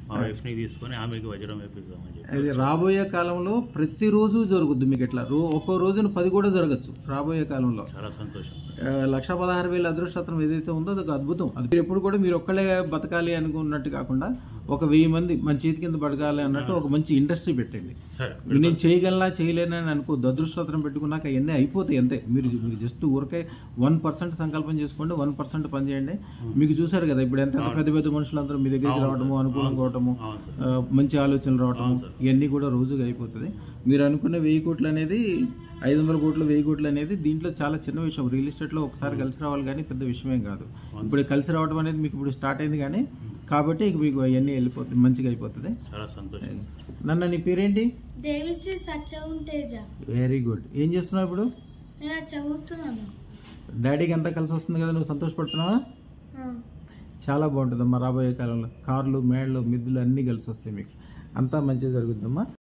మా వైఫ్ని తీసుకొని ఆమెకి వజ్రం వేపిద్దామని చెప్పి. అది రాబోయే కాలంలో ప్రతిరోజు జరుగుద్ది మీకు ఇట్లా ఒక్కో రోజున 10 కూడా జరగచ్చు రాబోయే కాలంలో. చాలా సంతోషం. 1,16,000 అదృష్టం ఏదైతే ఉందో అది ఒక అద్భుతం. అది ఎప్పుడు కూడా మీరు ఒక్కళ్ళే బతకాలి అనుకున్నట్టు కాకుండా ఒక 1000 మంది మన చేతి కింద బతకాలి అన్నట్టు ఒక మంచి ఇండస్ట్రీ పెట్టండి. నేను చేయగలనా చేయలేనని అనుకోద్దు. అదృష్టం పెట్టుకున్నాక అవన్నీ అయిపోతాయి అంతే. మీరు జస్ట్ ఊరికే 1% సంకల్పం చేసుకోండి, 1% పని చేయండి. మీకు చూసారు కదా ఇప్పుడు ఎంత పెద్ద పెద్ద మనుషులందరూ మీ దగ్గరికి రావడము, అనుకూలంగా అవటము, మంచి ఆలోచనలు రావటము, ఇవన్నీ కూడా రోజుగా అయిపోతుంది. మీరు అనుకున్న 1000 కోట్లు అనేది 500 కోట్లు 1000 కోట్లు అనేది దీంట్లో చాలా చిన్న విషయం. రియల్ ఎస్టేట్ లో ఒకసారి కలిసి రావాలి కానీ పెద్ద విషయమేం కాదు. ఇప్పుడు కలిసి రావడం అనేది మీకు ఇప్పుడు స్టార్ట్ అయింది కానీ కాబట్టి మీకు అవన్నీ వెళ్ళిపోతుంది, మంచిగా అయిపోతుంది. చాలా సంతోషం. నన్ను నీ పేరేంటి? దేవిశ్రీ సత్యవం తేజ. Very good. ఏం చేస్తున్నావు ఇప్పుడు? నేను చదువుతున్నాను. డాడీకి అంతా కలిసి వస్తుంది కదా, నువ్వు సంతోషపడుతున్నావా? చాలా బాగుంటుందమ్మా రాబోయే కాలంలో. కార్లు, మేళ్ళు, మిద్దులు అన్నీ కలిసి వస్తాయి మీకు. అంతా మంచిగా జరుగుతుందమ్మా.